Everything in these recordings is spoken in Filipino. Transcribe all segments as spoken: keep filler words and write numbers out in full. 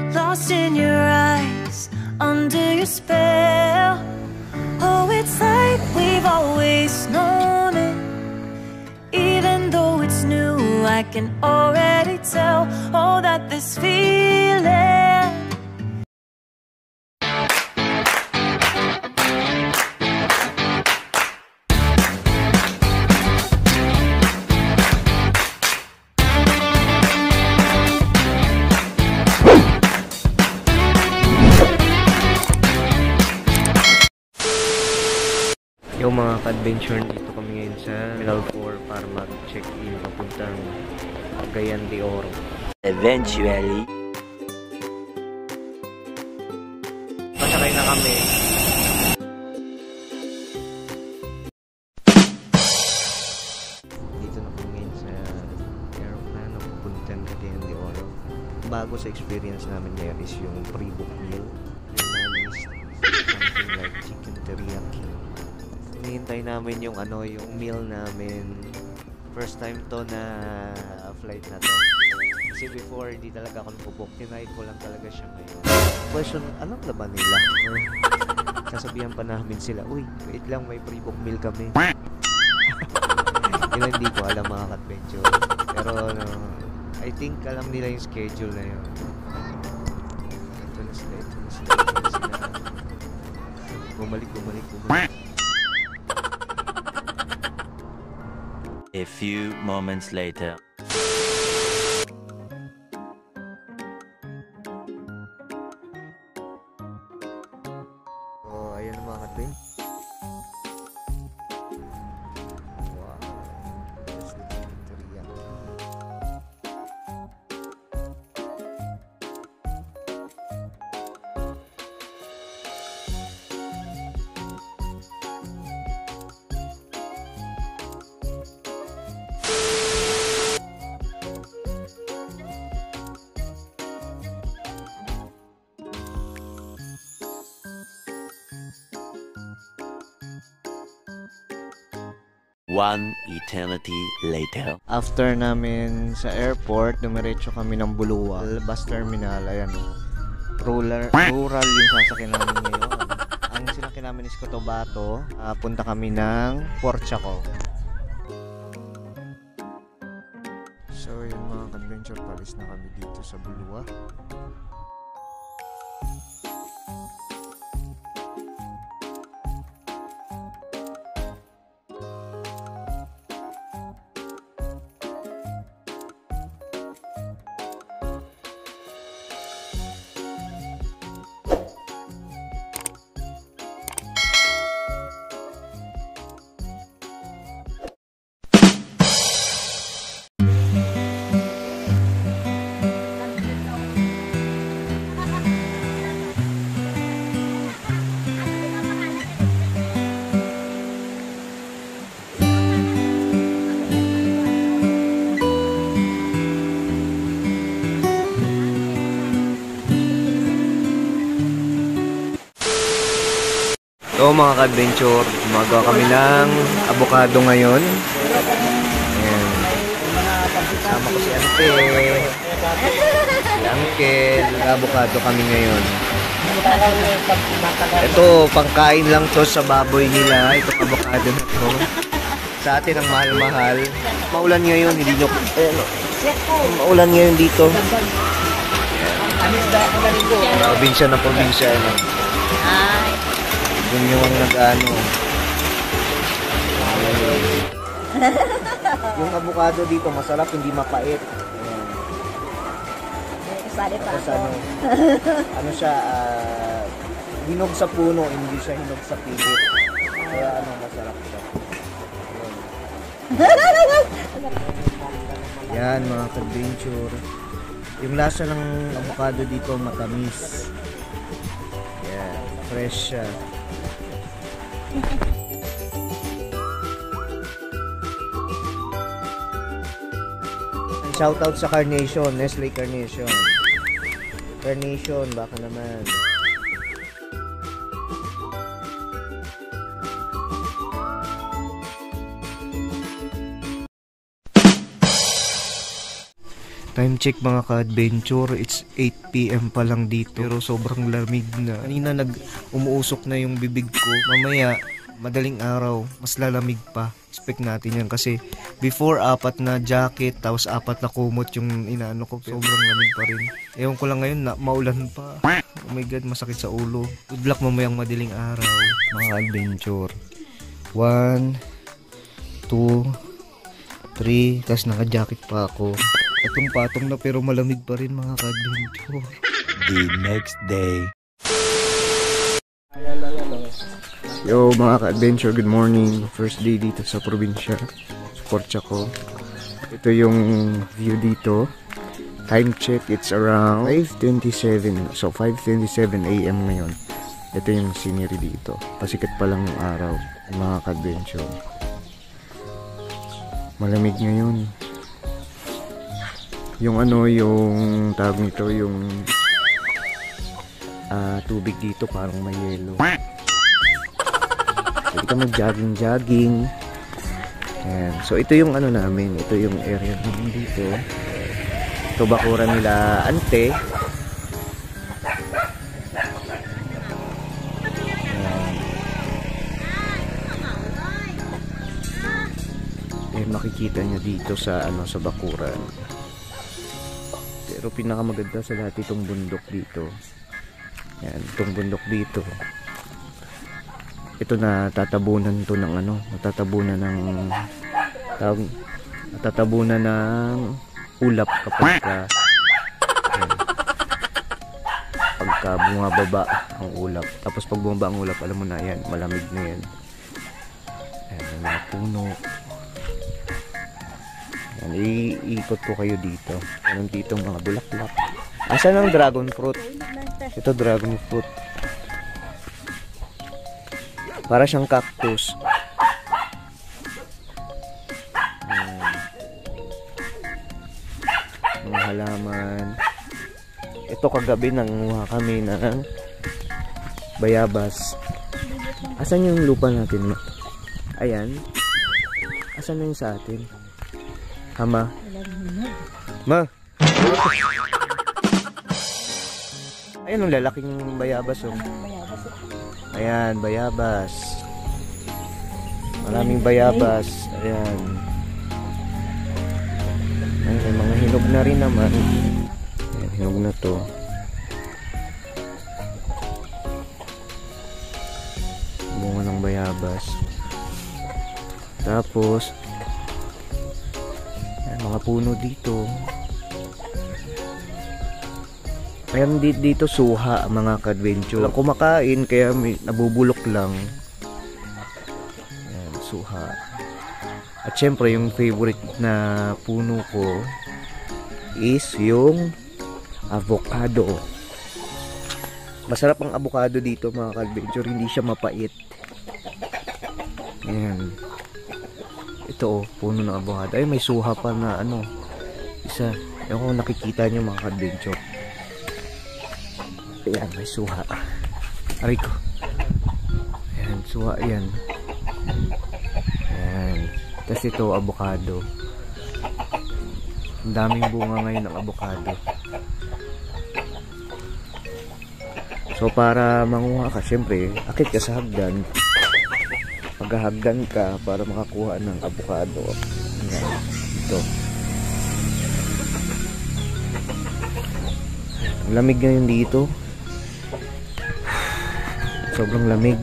lost in your eyes, under your spell. Oh, it's like we've always known it. Even though it's new, I can already tell. Oh, that this feeling. Yung mga ka-adventure, dito kami ngayon sa Terminal four para mag-check-in papuntang Cagayan de Oro. Eventually, pasakay na kami. Dito na kami ngayon sa aeroplano papuntang Cagayan de Oro. Bago sa experience namin ngayon is yung pre-book meal. Yung namin is something like chicken teriyaki. Hinihintay namin yung ano, yung meal namin. First time to na flight na to. Kasi before, hindi talaga ako nagpo-book. Tinight ko lang talaga siya ngayon. Question, alam na ba nila? Sasabihan pa namin sila, uy, wait lang, may pre-book meal kami. Yun hindi ko alam mga ka-adventure. Pero, no, I think alam nila yung schedule na yun. Ito na sila, ito na sila, ito na sila. Bumalik, bumalik, bumalik. a few moments later. Oh, ayan ang mga katwin. Wow. Yes, teriyaki. One eternity later. After namin sa airport, dumiretso kami ng Buluwal bus terminal. Ayan, rural, rural yung sasakyan namin ngayon. Ang sinakyan namin is Cotabato. Uh, punta kami ng Porchaco. So yun mga ka-adventure, palis na kami dito sa Buluwa. So mga ka-adventure, gumagawa kami ng avocado ngayon. Ayan. Kasama ko si Ante, si Uncle, avocado kami ngayon. Ito, pangkain lang to sa baboy nila, itong avocado na to. Sa atin ang mahal-mahal. Maulan ngayon, hindi nyo... Ayan, maulan ngayon dito. Probinsya na probinsya. Ano. Yun yung nag-ano. Yung avocado dito masarap, hindi mapait. Ayan. Tapos ano, ano siya, uh, hinog sa puno, hindi siya hinog sa pilit. Kaya ano, masarap siya. Yan mga ka-adventure. Yung lasa ng avocado dito matamis. Yan, fresh siya. Shoutout sa Carnation, Nestle Carnation. Carnation, baka naman. Time check mga ka-adventure, it's eight p m pa lang dito. Pero sobrang lamig na. Kanina nag umuusok na yung bibig ko. Mamaya, madaling araw, mas lalamig pa. Expect natin yan kasi before apat na jacket, tapos apat na kumot yung inaano ko. Sobrang lamig pa rin. Ewan ko lang ngayon na maulan pa. Oh my god, masakit sa ulo. Good luck mamayang madaling araw mga adventure. One, two, three, tapos naka-jacket pa ako. Atong patong na pero malamig pa rin mga ka-adventure. The next day. Yo mga ka-adventure, good morning. First day dito sa probinsya, sa Porchaco. Ito yung view dito. Time check, it's around five twenty-seven. So five twenty-seven a m ngayon. Ito yung scenery dito. Pasikat pa lang yung araw mga ka-adventure. Malamig ngayon. Yung ano, yung tawag nito, yung uh, tubig dito parang may yelo. Pwede ka mag-jogging-jogging. Ayan. So ito yung ano namin, ito yung area namin dito. Ito bakuran nila ante. Ayan. Eh, makikita nyo dito sa ano, sa bakuran. Pero pinakamaganda sa lahat itong bundok dito. Yan, itong bundok dito. Ito na tatabunan to ng ano, natatabunan ng tawag, natatabunan ng ulap kapag ka, yan, pagka bumababa ang ulap. Tapos pag bumaba ang ulap, alam mo na yan, malamig na yan. Ayan, may mga puno. Yan, iikot ko kayo dito. Meron dito mga bulaklak. Asan ang dragon fruit? Ito dragon fruit. Para siyang cactus. Yan. Mga halaman. Ito kagabi nanguha kami ng bayabas. Asan yung lupa natin? Ayan. Asan na yung sa atin? Hama. Ma. Ayan ang lalaking bayabas oh. Ayan, bayabas. Maraming bayabas. Ayan. Ayan, may mga hinog na rin naman. Ayan, hinog na to. Bunga ng bayabas. Tapos mga puno dito. Ayan dito suha mga ka-adventure. Lang kumakain kaya may nabubulok lang. Ayan, suha. At syempre yung favorite na puno ko is yung avocado. Masarap ang avocado dito mga ka-adventure, hindi siya mapait. Ayan. Ito oh, puno ng avocado. Ay, may suha pa na ano. Isa. Ewan kung nakikita nyo mga ka-adventure. Ayan, may suha. Aray ko. Ayan, suha yan. Ayan. Tapos ito, avocado. Ang daming bunga ngayon ng avocado. So, para manguha ka, syempre, akit ka sa hagdan. Maghahagdan ka para makakuha ng avocado. Ayan, ito. Ang lamig ngayon dito. Sobrang lamig.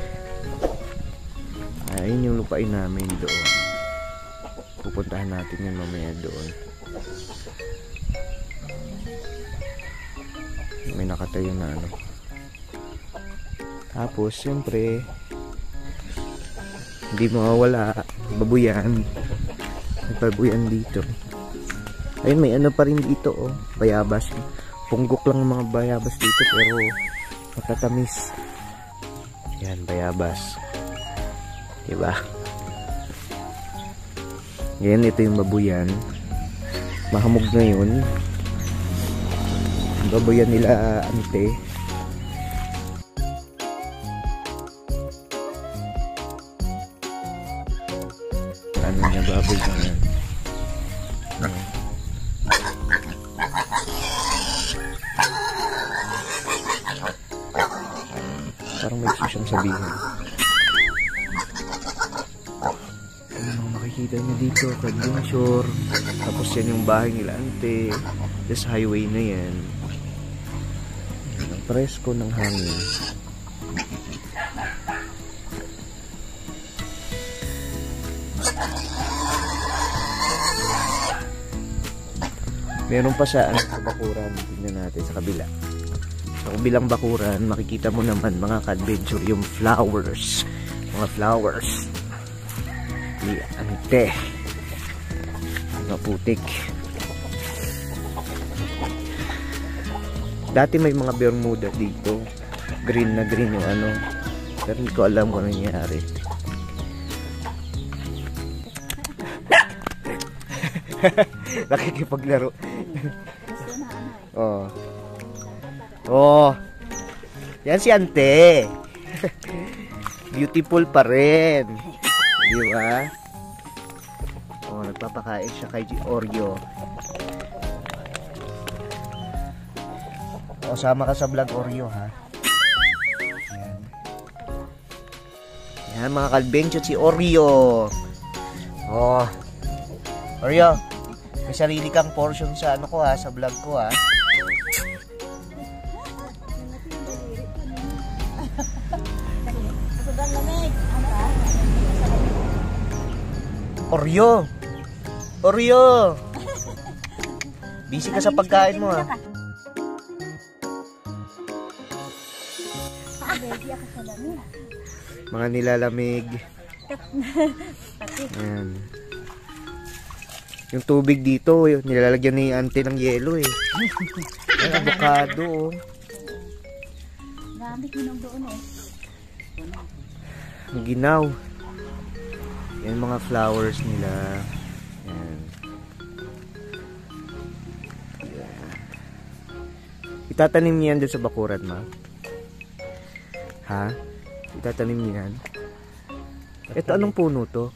Ayun yung lupain namin doon. Pupuntahan natin yan mamaya doon. May nakatayo na ano. Tapos, siyempre, hindi mawawala babuyan. May babuyan dito. Ayun, may ano pa rin dito oh, bayabas. Punggok lang mga bayabas dito pero matatamis. Yan, bayabas. Diba? Yan, ito yung babuyan. Mahamog na yun. Yung babuyan nila ante. Ano niya baboy na yan. Parang may gusto siyang sabihin. Ano mga makikita niyo dito, Adventure. Tapos yan yung bahay nila ante. This highway na yan. Ang presko ng hangin. Meron pa sa, ano, sa bakuran. Tingnan natin sa kabila. Sa kabilang bakuran, makikita mo naman mga ka-adventure yung flowers. Mga flowers. Ni ante. Mga putik. Dati may mga Bermuda dito. Green na green yung ano. Pero hindi ko alam kung ano nangyari. Nakikipaglaro. Oh. Oh. Yan si ante. Beautiful pa rin. Di ba? Oh, nagpapakain siya kay Oreo. O, sama ka sa vlog Oreo, ha? Yan. Yan, mga kalbenchot, si Oreo. Oh. Oreo, may sarili kang portion sa ano ko, ha? Sa vlog ko, ha? Oreo. Oreo. Busy ka sa pagkain mo, ha? Mga nilalamig. Ayan. Yung tubig dito, nilalagyan ni ante ng yelo eh. Ay, avocado oh. Dami ginog doon eh. Ang ginaw. Yan mga flowers nila. Yan. Yan. Itatanim niyan doon sa bakuran, ma? Ha? Itatanim niyan? Ito anong puno to?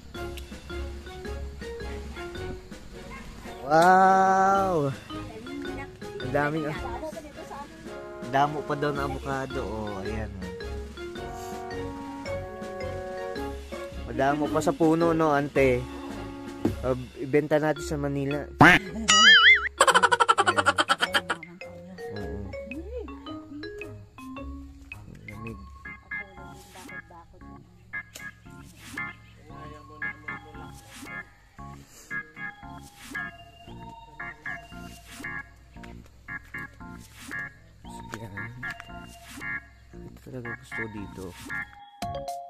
Wow! Ang daming ah. Damo pa daw na avocado. Oh, ayan. Madamo pa sa puno, no, ante? Uh, ibenta natin sa Manila. Ayan. Oo. Lamig. Yan. Ito talaga gusto dito.